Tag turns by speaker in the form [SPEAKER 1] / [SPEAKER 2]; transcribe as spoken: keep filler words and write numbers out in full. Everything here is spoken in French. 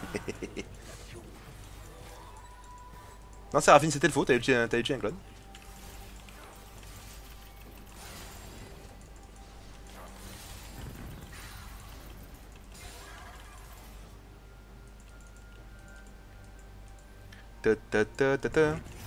[SPEAKER 1] Non, Séraphine, c'était le faux, t'as ulti, t'as ulti un clone. Ta ta ta ta ta.